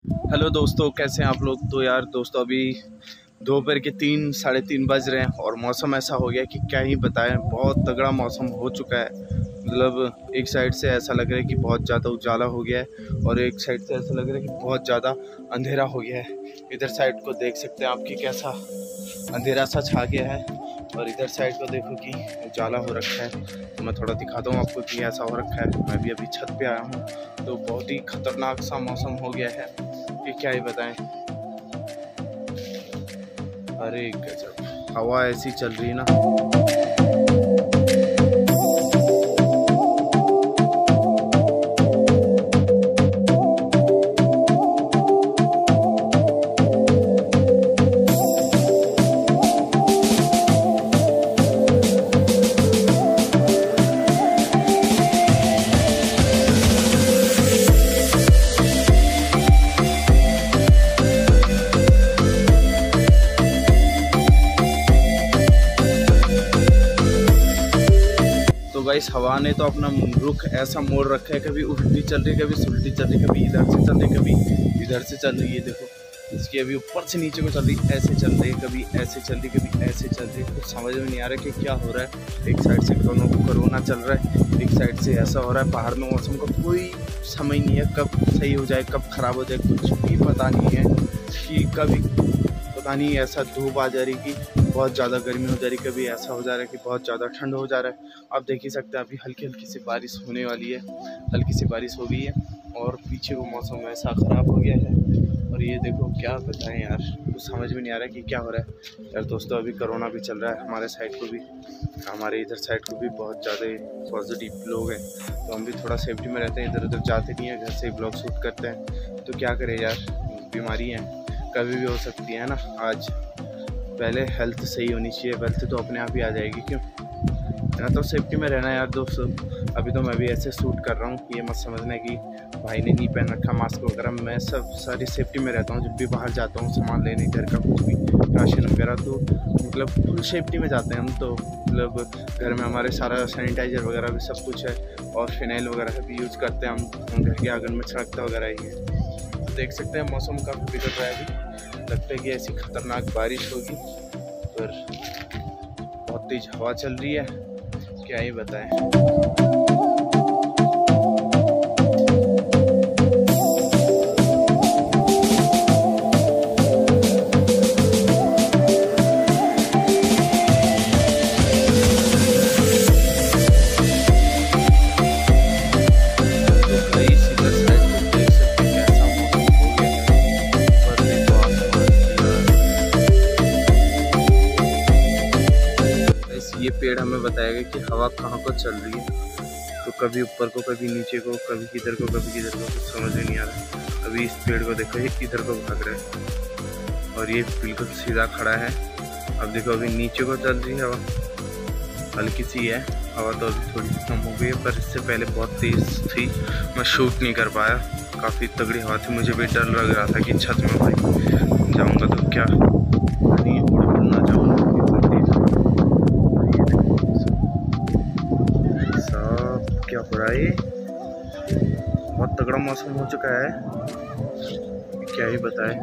Hello दोस्तों, कैसे हैं आप लोग। तो यार दोस्तों, अभी दोपहर के 3-3:30 बज रहे हैं और मौसम ऐसा हो गया कि क्या ही बताएं। बहुत तगड़ा मौसम हो चुका है। मतलब एक साइड से ऐसा लग रहा है कि बहुत ज़्यादा उजाला हो गया है और एक साइड से ऐसा लग रहा है कि बहुत ज़्यादा अंधेरा हो गया है। इधर साइड को देख सकते हैं आप कि कैसा अंधेरा सा छा गया है और इधर साइड को देखो कि उजाला हो रखा है। तो मैं थोड़ा दिखाता हूँ आपको कि ऐसा हो रखा है। मैं भी अभी छत पे आया हूँ तो बहुत ही खतरनाक सा मौसम हो गया है कि क्या ही बताएं। अरे गजब, हवा ऐसी चल रही है ना। गाइस, हवा ने तो अपना रुख ऐसा मोड़ रखा है, कभी उल्टी चल रही है, कभी सुलटी चल रही है, कभी इधर से चल रही है, कभी इधर से चल रही है। देखो इसकी अभी ऊपर से नीचे को चल रही है, ऐसे चल रही है, कभी ऐसे चल रही है, कभी ऐसे चल रही है। कुछ समझ में नहीं आ रहा कि क्या हो रहा है। एक साइड से कोरोना चल रहा है, एक साइड से ऐसा हो रहा है। बाहर में मौसम का कोई समझ नहीं है, कब सही हो जाए कब ख़राब हो जाए कुछ भी पता नहीं है। कि कभी पता नहीं ऐसा धूप आ जा रही कि बहुत ज़्यादा गर्मी हो जा रही, कभी ऐसा हो जा रहा है कि बहुत ज़्यादा ठंड हो जा रहा है। आप देख ही सकते हैं अभी हल्की हल्की सी बारिश होने वाली है, हल्की सी बारिश हो गई है और पीछे वो मौसम ऐसा ख़राब हो गया है। और ये देखो क्या बताएं यार, कुछ समझ में नहीं आ रहा है कि क्या हो रहा है। यार दोस्तों, अभी कोरोना भी चल रहा है हमारे साइड को भी, हमारे इधर साइड को भी बहुत ज़्यादा पॉजिटिव लोग हैं। तो हम भी थोड़ा सेफ्टी में रहते हैं, इधर उधर जाते नहीं हैं, घर से ही ब्लॉग शूट करते हैं। तो क्या करें यार, बीमारी है कभी भी हो सकती है ना। आज पहले हेल्थ सही होनी चाहिए, वेल्थ तो अपने आप ही आ जाएगी। क्यों ना, तो सेफ्टी में रहना यार दोस्तों। अभी तो मैं भी ऐसे शूट कर रहा हूँ, ये मत समझना कि भाई ने नहीं पहन रखा मास्क वगैरह। मैं सब सारी सेफ्टी में रहता हूँ। जब भी बाहर जाता हूँ सामान लेने, घर का कुछ भी राशन वगैरह, तो मतलब फुल सेफ्टी में जाते हैं हम। तो मतलब घर में हमारे सारा सैनिटाइज़र वगैरह भी सब कुछ है और फिनाइल वगैरह भी यूज़ करते हैं हम घर के आंगन में छिड़कता वगैरह ही है। तो देख सकते हैं मौसम काफ़ी बिगड़ रहा है अभी। लगता है कि ऐसी खतरनाक बारिश होगी, पर बहुत तेज हवा चल रही है, क्या ही बताएं। ये पेड़ हमें बताएगा कि हवा कहाँ को चल रही है। तो कभी ऊपर को, कभी नीचे को, कभी किधर को, कभी किधर को, कुछ समझ में नहीं आ रहा। अभी इस पेड़ को देखो, ये इधर को भाग रहा है और ये बिल्कुल सीधा खड़ा है। अब देखो अभी नीचे को चल रही है हवा, हल्की सी है हवा, तो अभी थोड़ी कम हो गई है। पर इससे पहले बहुत तेज़ थी, मैं शूट नहीं कर पाया। काफ़ी तगड़ी हवा थी, मुझे भी डर लग रहा था कि छत में भाई जाऊँगा तो क्या नहीं उड़ना जाऊँगा। क्या हो रहा है, बहुत तगड़ा मौसम हो चुका है, क्या ही बताएं।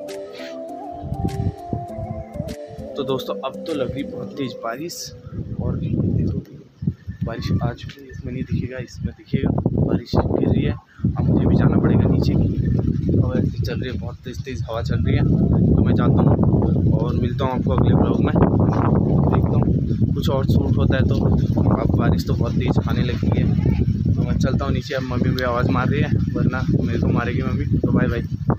तो दोस्तों, अब तो लग रही बहुत तेज बारिश और देखो बारिश आ चुकी है। इसमें नहीं दिखेगा, इसमें दिखेगा बारिश गिर रही है। अब मुझे भी जाना पड़ेगा नीचे की, हवा ऐसी चल रही है, बहुत तेज़ हवा चल रही है। तो मैं जाता हूँ और मिलता हूँ आपको अगले ब्लॉग में। देखता हूँ कुछ और शूट होता है। तो अब बारिश तो बहुत तेज़ आने लगी है, तो मैं चलता हूँ नीचे। अब मम्मी भी आवाज़ मार रही है, वरना मेरे को मारेगी मम्मी। तो बाय बाय।